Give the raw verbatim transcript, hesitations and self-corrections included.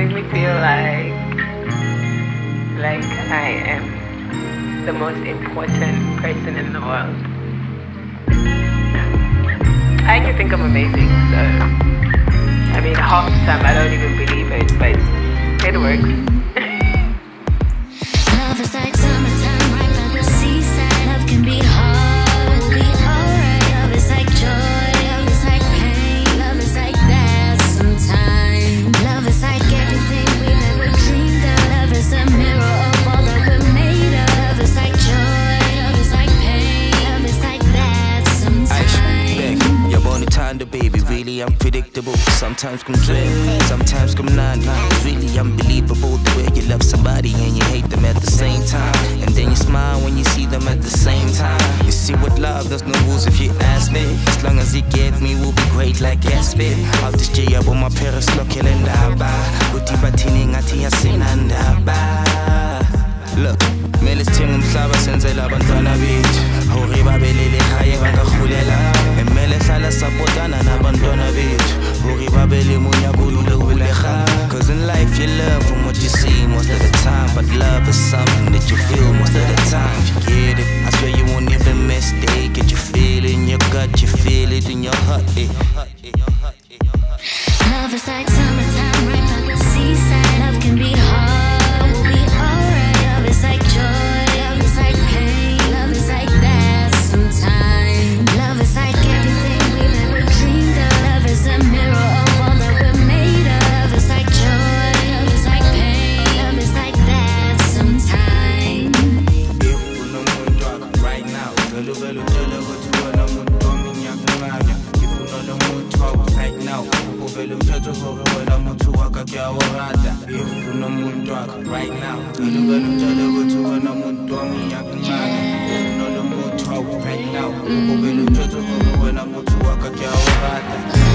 makes me feel like like I am the most important person in the world. I can think I'm amazing, so I mean half the time I don't even believe it, but it works. Love is like summertime right by the seaside. Love can be hard, be alright. Love is like joy, love is like pain. Love is like that sometimes. Love is like everything we've ever dreamed of. Love is a mirror of all that we're made of. Love is like joy, love is like pain. Love is like that sometimes. You're born to time, the baby, really unpredictable. Sometimes come dread, sometimes come nine. It's really unbelievable the way you love somebody and you hate them at the same time. And then you smile when you see them at the same time. You see what love, there's no rules if you ask me. As long as you get me, we'll be great like Gatsby. I'll just jay up on my parents, look at and Uti batini ngati yasinandaba. Look, mele sithenga umhlaba senzela abantwana bethu. Hore babelele ekhaya bangakhulela. Emele hlala sapotana nabantwana bethu. Hore babele munya kulule kuleha. Cause in life you learn from what you see most of the time. But love is something that you feel most of the time. You get it, I swear you won't even mistake it. You feel it in your gut, you feel it in your heart. Eh. Love is like summertime right by the seaside. Love can be hard, we'll be alright. Love is like joy, love is like pain. Love is like that sometimes. Love is like everything we've ever dreamed of. Love is a mirror of all that we're made of. Love is like joy, love is like pain. Love is like that sometimes. Right now, right now, uvele umthetho hore wena muntu wakho kuyaworada. If unomuntu wakho right now, uvele umtshele ukuthi wena muntu wami ngiyakumanga. If unomuntu wakho right now, uvele umthetho hore wena muntu wakho kuyaworada.